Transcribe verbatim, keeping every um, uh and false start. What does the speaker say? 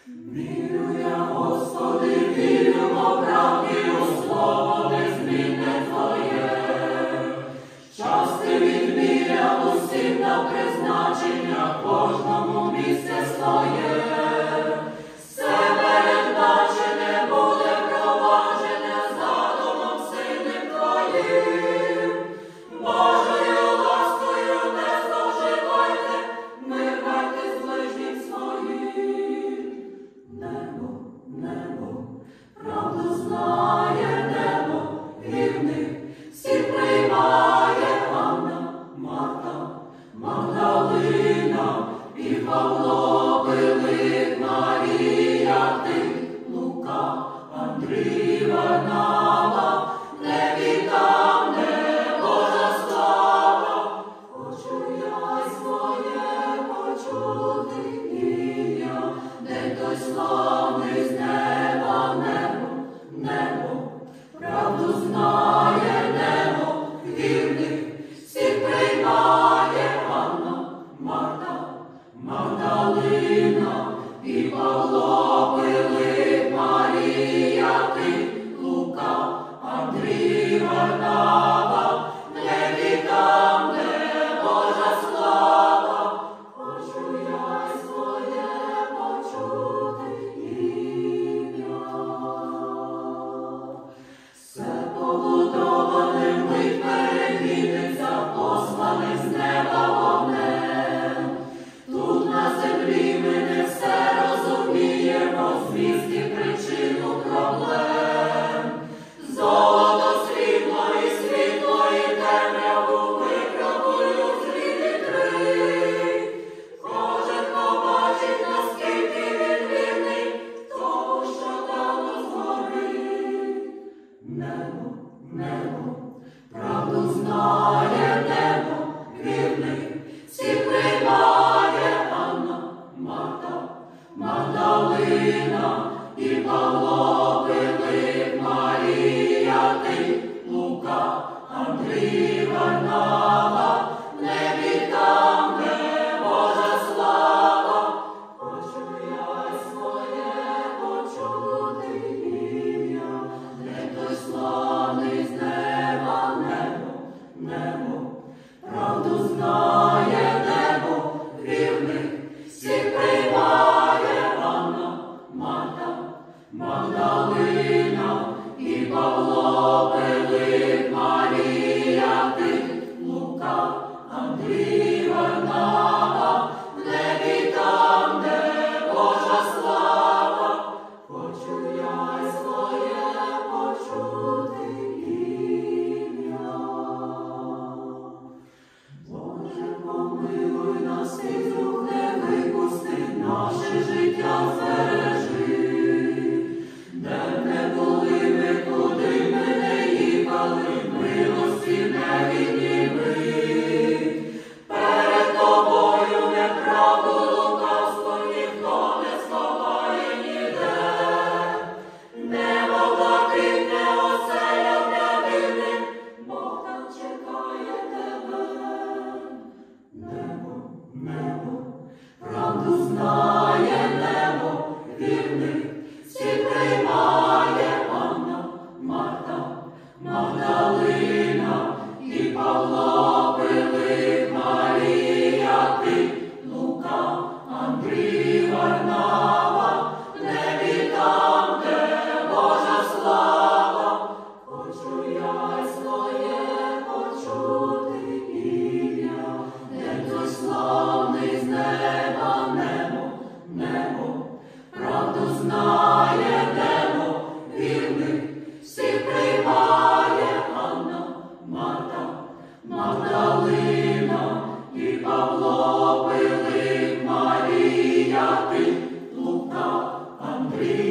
Вірю я, Господи, вірю, бо правді у слово незмінне Твоє. Час Ти відміряв усім на призначення, кожному місце своє. Все передбачене буде проваджене задумом сильним Твоїм. Божою ласкою не зловживайте, мирайте з ближнім своїм. Небо, небо, правду знає небо, вірних всіх приймає Анна, Марта, Магдалина і Павло, Пилип, Марія, ти, Лука, Андрій, Варнава, не віддам, не Божа слава. Хочу я своє почути ім'я, де той славний з неба небо, небо, правду знає небо, вірних всіх приймає Анна, Марта, Магдалина і Павло, Пилип, Марія, ти, Лука, Андрій, Варнава, не віддам, не Божа слава. Хочу я своє почути ім'я. Все побудоване мить перекинеться, послане з неба вогнем. Тут на землі ми не все розуміємо, звістки причину проблем. Золото, срібло і світло, і темряву випробую світ відкрий. Кожен побачить, наскільки він вірний, тому що давно згорить. Небо, небо, правду знає небо, вірних всіх приймає Анна, Марта, Магдалина і Павло, Пилип, Марія, ти, Лука, Андрій, Варнава, не віддам, не Божа слава. Хочу я своє почути ім'я, де той славний з неба небо, небо, правду знає небо, вірних всіх приймає Анна, Марта, Магдалина і Павло, Пилип, Марія, ти, Лука, Андрій, Варнава, не віддам, не Божа слава. Хочу я своє почути ім'я. Боже, помилуй нас і з рук не випусти, наше життя збережи. Де б не були ми, куди ми не їхали, милості не відніми. Перед тобою неправду, лукавство ніхто не сховає ніде. Небо блакитне, оселя для вірних, Бог там чекає тебе. Небо, небо, правду знає небо, вірних всіх приймає Анна, Марта, Магдалина і Павло, Пилип, Марія, ти, Лука, Андрій, Варнава, не віддам, де Божа слава. Хочу я своє почути ім'я, де той славний з неба небо, небо, правду знає небо, вірних всіх приймає Анна, Марта, Магдалина і Павло, Пилип, Марія, ти, Лука, Андрій,